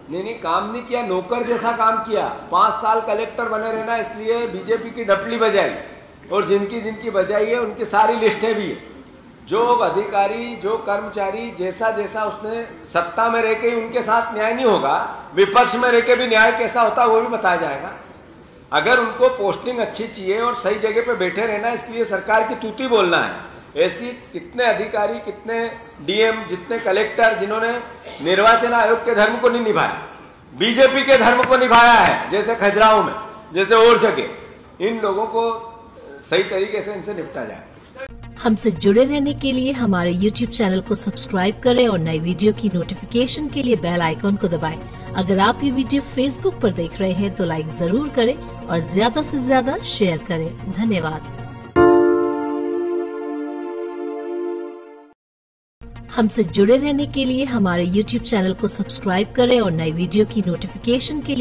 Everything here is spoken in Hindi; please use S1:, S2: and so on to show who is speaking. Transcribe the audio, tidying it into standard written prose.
S1: नहीं काम नहीं किया, नौकर जैसा काम किया। 5 साल कलेक्टर बने रहना, इसलिए बीजेपी की डफली बजाई, और जिनकी जिनकी बजाई है उनकी सारी लिस्टें भी है। जो अधिकारी, जो कर्मचारी जैसा जैसा उसने सत्ता में रह के ही उनके साथ न्याय नहीं होगा, विपक्ष में रह के भी न्याय कैसा होता है वो भी बताया जाएगा। अगर उनको पोस्टिंग अच्छी चाहिए और सही जगह पे बैठे रहना, इसलिए सरकार की तूती बोलना है। ऐसी कितने अधिकारी, कितने डीएम, जितने कलेक्टर जिन्होंने निर्वाचन आयोग के धर्म को नहीं निभाया, बीजेपी के धर्म को निभाया है, जैसे खजुराहो में, जैसे और जगह, इन लोगों को सही तरीके से इनसे निपटा जाए।
S2: हमसे जुड़े रहने के लिए हमारे YouTube चैनल को सब्सक्राइब करें और नई वीडियो की नोटिफिकेशन के लिए बेल आइकॉन को दबाएं। अगर आप ये वीडियो Facebook पर देख रहे हैं तो लाइक जरूर करें और ज्यादा से ज्यादा शेयर करें। धन्यवाद। हमसे जुड़े रहने के लिए हमारे YouTube चैनल को सब्सक्राइब करें और नई वीडियो की नोटिफिकेशन के लिए